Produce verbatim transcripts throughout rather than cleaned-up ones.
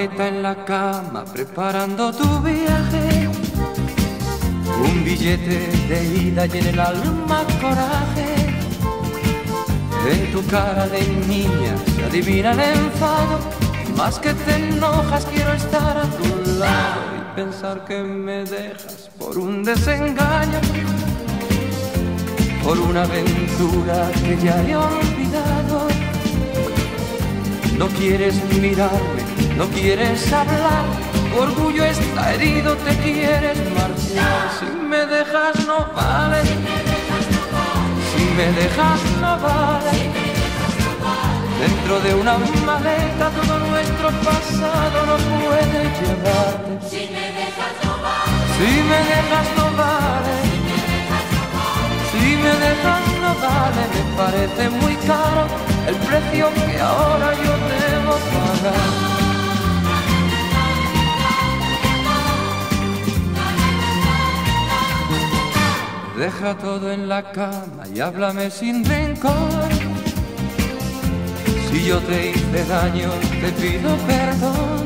maleta en la cama preparando tu viaje, un billete de ida y en el alma coraje. En tu cara de niña se adivina el enfado, más que te enojas quiero estar a tu lado y pensar que me dejas por un desengaño, por una aventura que ya he olvidado. No quieres mirarme, no quieres hablar, tu orgullo está herido, te quieres marchar. Si me dejas no vale, si me dejas no vale. Dentro de una maleta todo nuestro pasado no puede llevarte. Si me dejas no vale, si me dejas no vale, si me dejas no vale. Me parece muy caro el precio que ahora yo debo pagar. Deja todo en la cama y háblame sin rencor. Si yo te hice daño, te pido perdón.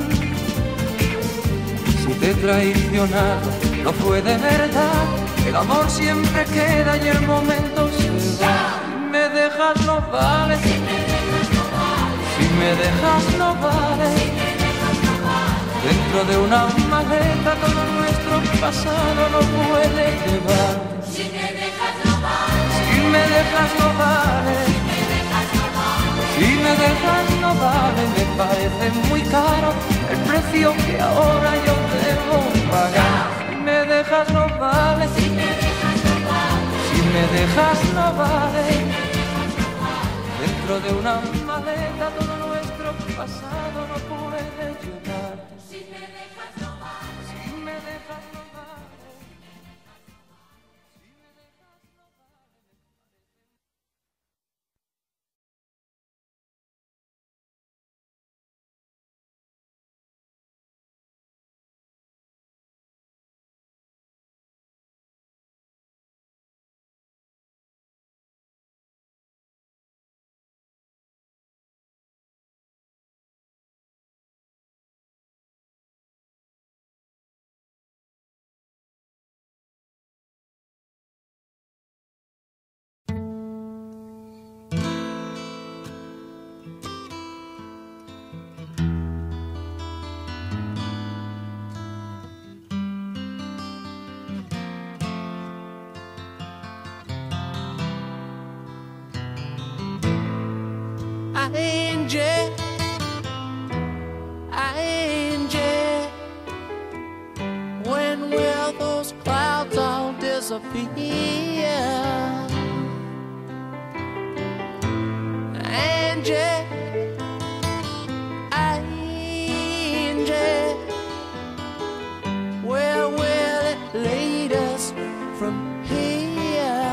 Si te he traicionado, no fue de verdad. El amor siempre queda y el momento se va. Si me dejas no vale, si me dejas no vale. Dentro de una maleta todo nuestro pasado no puede llevar. si me dejas no vale, Si me dejas no vale, si me dejas no vale. Me parece muy caro el precio que ahora yo debo pagar. Si me dejas no vale, si me dejas no vale, si me dejas no vale. Dentro de una maleta todo nuestro pasado no puede llevar. si me dejas no vale. Si me dejas no vale. Angie, Angie, when will those clouds all disappear? Angie, Angie, where will it lead us from here?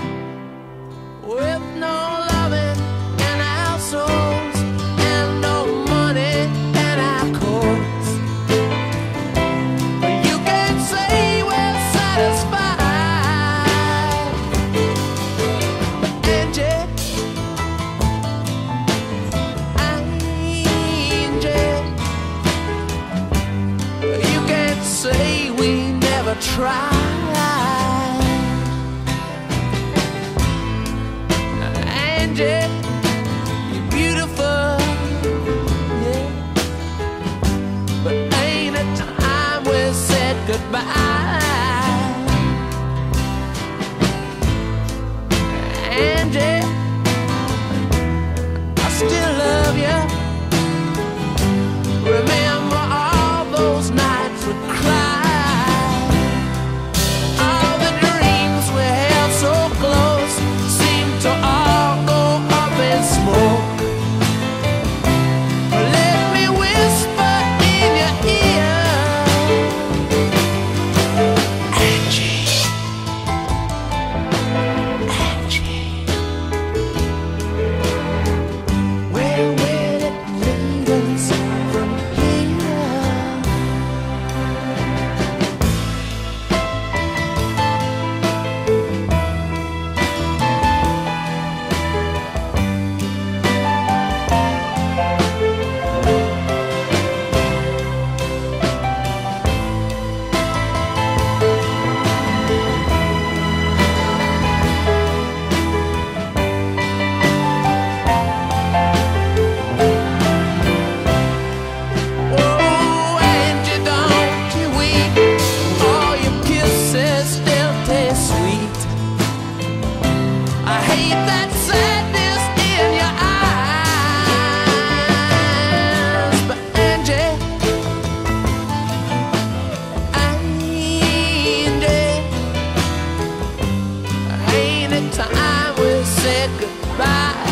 With no loving in our souls and no money in our coats, you can say we're satisfied. Angie, Angie, you can say we never tried. see that sadness in your eyes. But Angie, Angie, ain't it time we said goodbye?